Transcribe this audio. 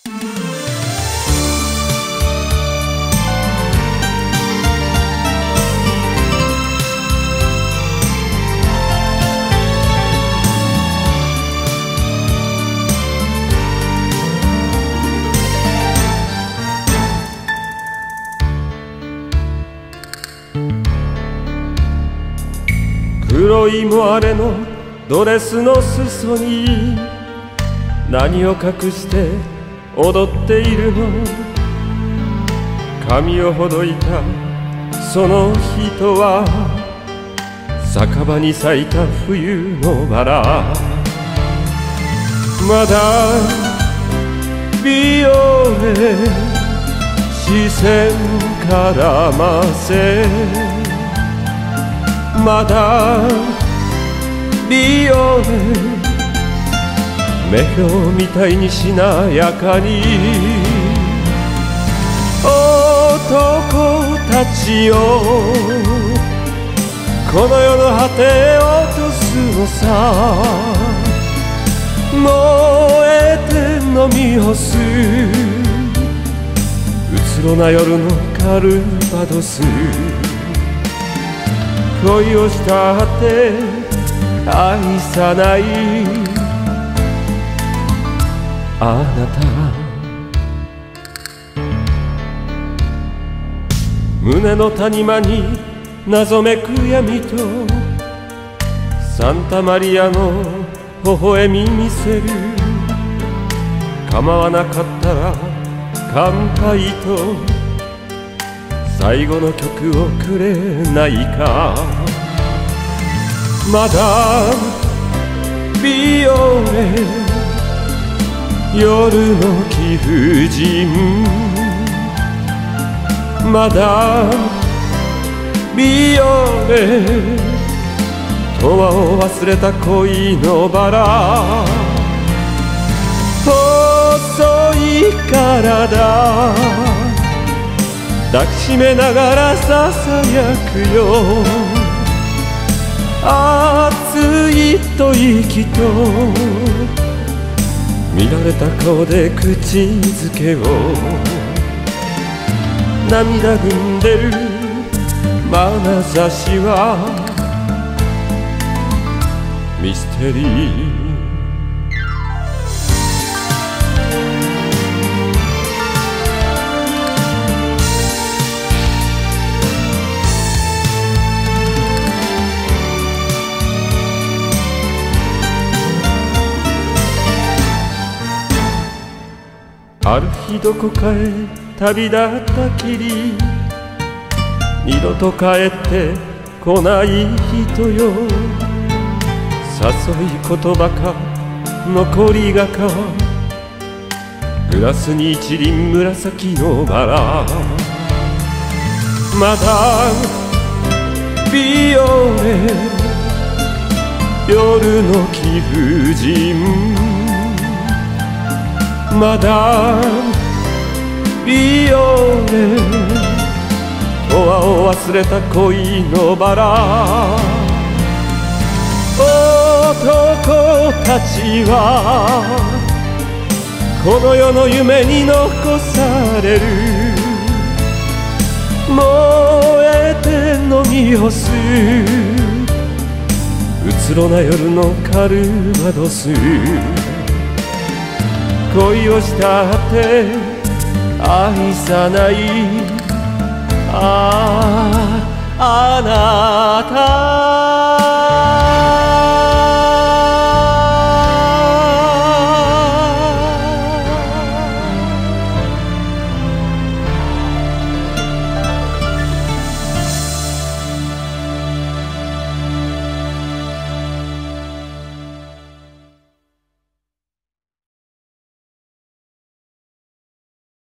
黒いモアレのドレスの裾に何を隠して踊っているの。髪をほどいたその人は酒場に咲いた冬のバラ。まだ美容へ視線絡ませ、まだ美容へ目標みたいにしなやかに男たちをこの世の果てへ落とすのさ。燃えて飲み干すうつろな夜のカルバドス。恋をしたって愛さないあなた。胸の谷間に謎めく闇とサンタマリアの微笑み見せる。構わなかったら乾杯と最後の曲をくれないか。まだ美容へ夜の貴婦人、まだ美容へ永遠を忘れた恋のバラ。細い体抱きしめながらささやくよ。熱い吐息と見られた顔で口づけを。涙ぐんでる眼差しはミステリー。ある日どこかへ旅立ったきり二度と帰ってこない人よ。誘い言葉か残りがかグラスに一輪紫のバラ。まだ美容へ夜の貴婦人、まだ美容へ永遠を忘れた恋のバラ。男たちはこの世の夢に残される。燃えて飲み干すうつろな夜のカルバドス。恋をしたって愛さないあなた。